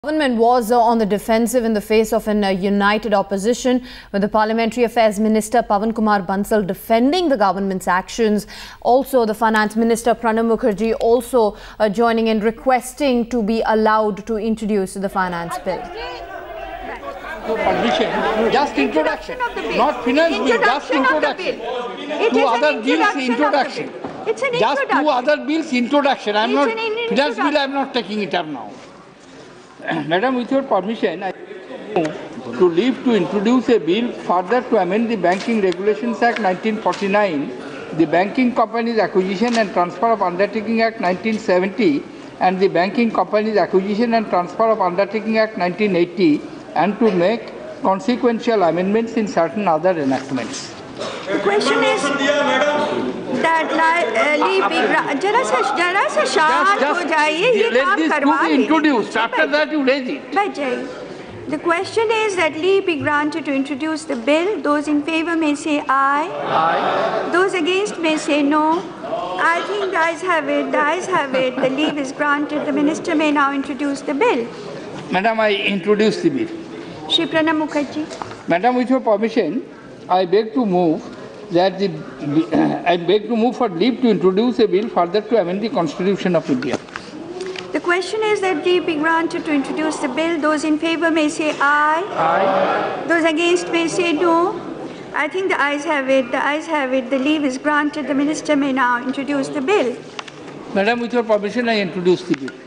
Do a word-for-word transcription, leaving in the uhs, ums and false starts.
Government was uh, on the defensive in the face of an uh, united opposition, with the Parliamentary Affairs Minister Pawan Kumar Bansal defending the government's actions. Also, the Finance Minister Pranab Mukherjee also uh, joining in, requesting to be allowed to introduce the finance bill. Permission, just introduction, not finance bill, just introduction. Two other bills introduction. It's an just introduction. two other bills introduction. I'm It's not an finance bill. I'm not taking it up now. Madam, with your permission, I move to leave to introduce a bill further to amend the Banking Regulations Act nineteen forty-nine, the Banking Companies Acquisition and Transfer of Undertaking Act nineteen seventy, and the Banking Companies Acquisition and Transfer of Undertaking Act nineteen eighty, and to make consequential amendments in certain other enactments. The question is that leave be जरा सा जरा सा शांत हो जाइए ये let काम this करवा be introduced. After that, you raise it. बैठ जाइए. The question is that leave be granted to introduce the bill. Those in favor may say aye. Aye. Those against may say no. I think the ayes have it. The ayes have it. The leave is granted. The minister may now introduce the bill. Madam, I introduce the bill. Shri Pranab Mukherjee. Madam, with your permission, I beg to move that the I beg to move for leave to introduce a bill further to amend the Constitution of India. The question is that leave be granted to introduce the bill. Those in favor may say aye. Aye. Those against may say no. I think the ayes have it. The ayes have it. The leave is granted. The minister may now introduce the bill. Madam, with your permission, I introduce the bill.